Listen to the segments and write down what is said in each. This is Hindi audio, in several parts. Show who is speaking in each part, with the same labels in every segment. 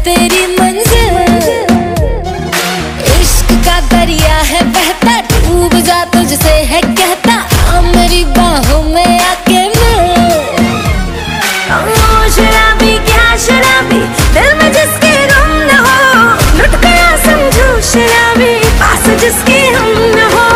Speaker 1: तेरी मंजिल, इश्क का दरिया है बहता, डूब जा तुझसे है कहता, आ मेरी बाहों में आके मिल। शराबी क्या शराबी, दिल में जिसके गम न हो, लुट गया समझो शराबी, पास जिसके हम न हो।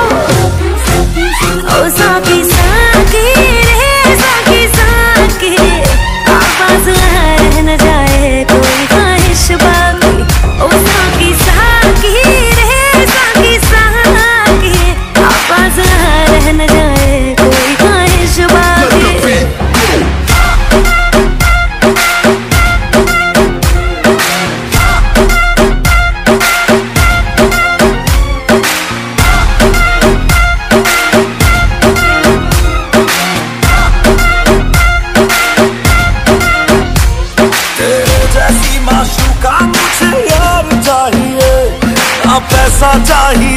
Speaker 1: ओ साकी साकी रे साकी साकी, आवाज रह न जाए कोई ख्वाहिश बाकी। ओ साकी साकी रे साकी साकी, आवाज रह न जाए कोई ख्वाहिश बाकी।
Speaker 2: पैसा चाहिए